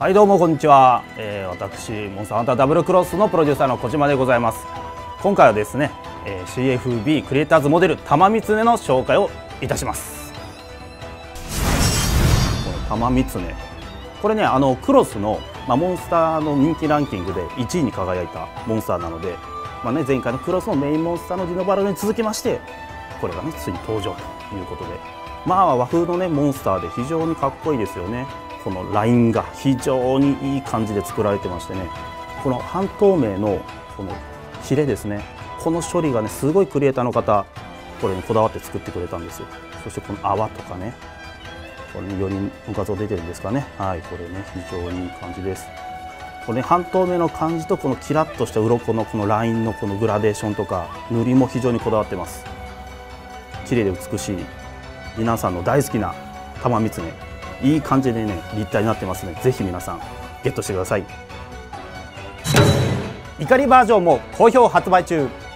はいどうもこんにちは、私モンスターハンターダブルクロスのプロデューサーの小島でございます。今回はですね、CFB クリエイターズモデル玉三つの紹介をいたします。この玉三つこれねクロスの、モンスターの人気ランキングで1位に輝いたモンスターなので、前回のクロスのメインモンスターのディノバルに続きましてこれがねついに登場ということで、和風のねモンスターで非常にかっこいいですよね。このラインが非常にいい感じで作られてましてね、この半透明のこのヒレですね、この処理がねすごいクリエイターの方これにこだわって作ってくれたんですよ。そしてこの泡とかね、これ4人の画像出てるんですかね、はい、これね非常にいい感じです。これね半透明の感じとこのキラッとした鱗のこのラインのこのグラデーションとか塗りも非常にこだわってます。綺麗で美しい皆さんの大好きな玉三ついい感じでね立体になってますね。ぜひ皆さんゲットしてください。怒りバージョンも好評発売中。